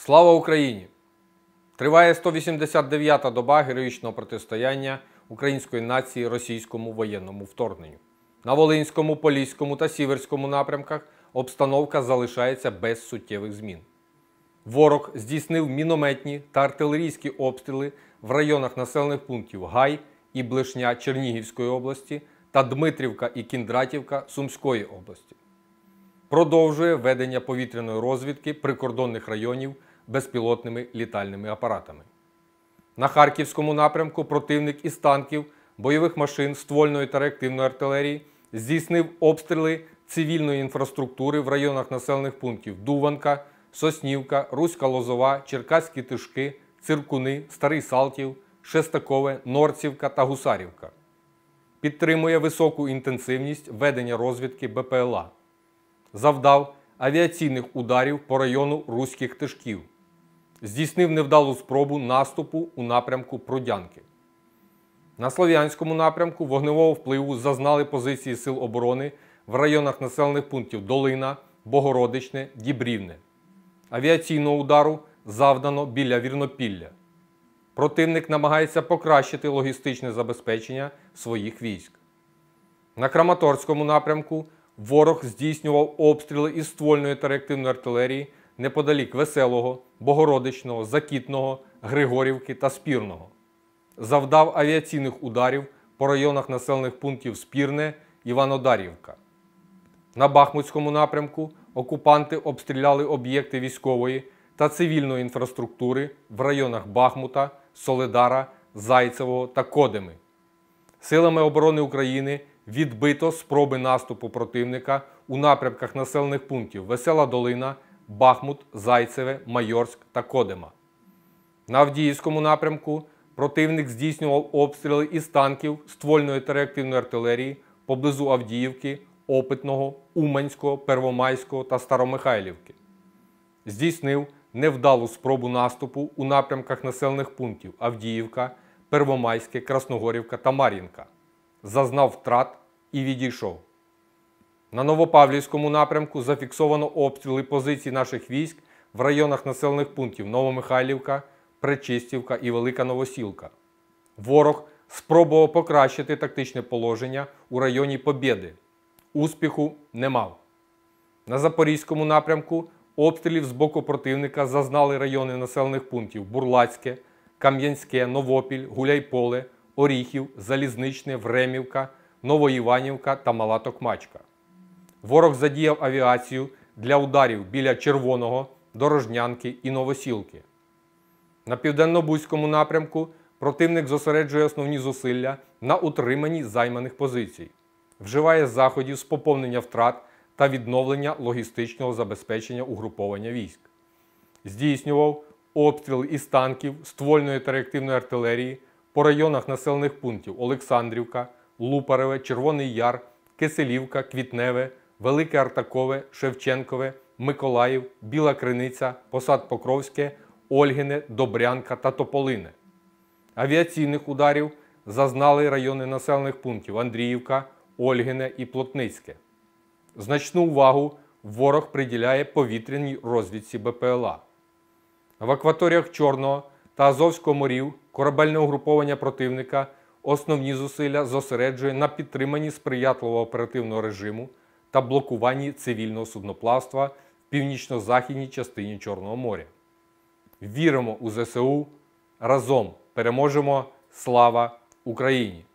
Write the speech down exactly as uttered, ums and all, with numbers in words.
Слава Україні! Триває сто вісімдесят дев'ята доба героїчного протистояння української нації російському воєнному вторгненню. На Волинському, Поліському та Сіверському напрямках обстановка залишається без суттєвих змін. Ворог здійснив мінометні та артилерійські обстріли в районах населених пунктів Гай і Блишня Чернігівської області та Дмитрівка і Кіндратівка Сумської області. Продовжує ведення повітряної розвідки прикордонних районів безпілотними літальними апаратами. На Харківському напрямку противник із танків, бойових машин, ствольної та реактивної артилерії здійснив обстріли цивільної інфраструктури в районах населених пунктів Дуванка, Соснівка, Руська Лозова, Черкаські Тишки, Циркуни, Старий Салтів, Шестакове, Норцівка та Гусарівка. Підтримує високу інтенсивність ведення розвідки Б П Л А. Завдав авіаційних ударів по району Руських Тишків. Здійснив невдалу спробу наступу у напрямку Прудянки. На Слов'янському напрямку вогневого впливу зазнали позиції Сил оборони в районах населених пунктів Долина, Богородичне, Дібрівне. Авіаційного удару завдано біля Вірнопілля. Противник намагається покращити логістичне забезпечення своїх військ. На Краматорському напрямку ворог здійснював обстріли із ствольної та реактивної артилерії неподалік Веселого, Богородичного, Закітного, Григорівки та Спірного. Завдав авіаційних ударів по районах населених пунктів Спірне, Іванодарівка. На Бахмутському напрямку окупанти обстріляли об'єкти військової та цивільної інфраструктури в районах Бахмута, Соледара, Зайцевого та Кодеми. Силами оборони України відбито спроби наступу противника у напрямках населених пунктів Весела Долина, Бахмут, Зайцеве, Майорськ та Кодема. На Авдіївському напрямку противник здійснював обстріли із танків, ствольної та реактивної артилерії поблизу Авдіївки, Опитного, Уманського, Первомайського та Старомихайлівки. Здійснив невдалу спробу наступу у напрямках населених пунктів Авдіївка, Первомайське, Красногорівка та Мар'їнка. Зазнав втрат і відійшов. На Новопавлівському напрямку зафіксовано обстріли позицій наших військ в районах населених пунктів Новомихайлівка, Пречистівка і Велика Новосілка. Ворог спробував покращити тактичне положення у районі Побєди. Успіху не мав. На Запорізькому напрямку обстрілів з боку противника зазнали райони населених пунктів Бурлацьке, Кам'янське, Новопіль, Гуляйполе, Оріхів, Залізничне, Времівка, Новоіванівка та Мала Токмачка. Ворог задіяв авіацію для ударів біля Червоного, Дорожнянки і Новосілки. На Південно-Бузькому напрямку противник зосереджує основні зусилля на утриманні займаних позицій, вживає заходів з поповнення втрат та відновлення логістичного забезпечення угруповання військ. Здійснював обстріли із танків, ствольної та реактивної артилерії по районах населених пунктів Олександрівка, Лупареве, Червоний Яр, Киселівка, Квітневе, Велике Артакове, Шевченкове, Миколаїв, Біла Криниця, Посад Покровське, Ольгине, Добрянка та Тополине. Авіаційних ударів зазнали райони населених пунктів Андріївка, Ольгине і Плотницьке. Значну увагу ворог приділяє повітряній розвідці Б П Л А. В акваторіях Чорного та Азовського морів корабельне угруповання противника основні зусилля зосереджує на підтриманні сприятливого оперативного режиму та блокуванні цивільного судноплавства в північно-західній частині Чорного моря. Віримо у Зе Се У. Разом переможемо! Слава Україні!